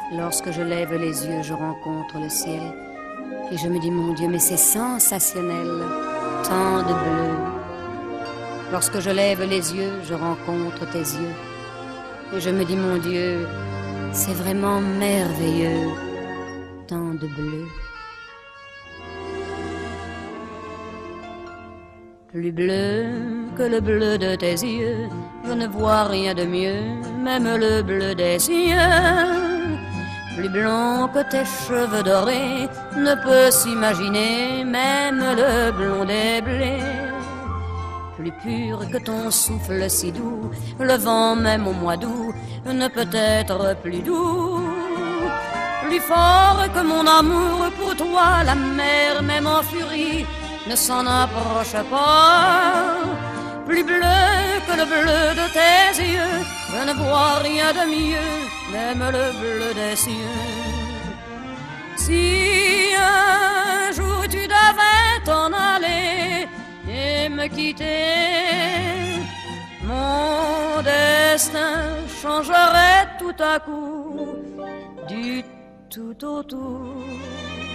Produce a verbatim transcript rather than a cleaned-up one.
Lorsque je lève les yeux, je rencontre le ciel. Et je me dis, mon Dieu, mais c'est sensationnel, tant de bleu. Lorsque je lève les yeux, je rencontre tes yeux. Et je me dis, mon Dieu, c'est vraiment merveilleux, tant de bleu. Plus bleu que le bleu de tes yeux, je ne vois rien de mieux, même le bleu des cieux. Plus blond que tes cheveux dorés, ne peut s'imaginer, même le blond des blés. Plus pur que ton souffle si doux, le vent même au mois d'août ne peut être plus doux. Plus fort que mon amour pour toi, la mer même en furie ne s'en approche pas. Plus bleu que le bleu de tes yeux, je ne vois rien de mieux, même le bleu des cieux. Si un jour tu devais t'en aller et me quitter, mon destin changerait tout à coup, du tout au tout.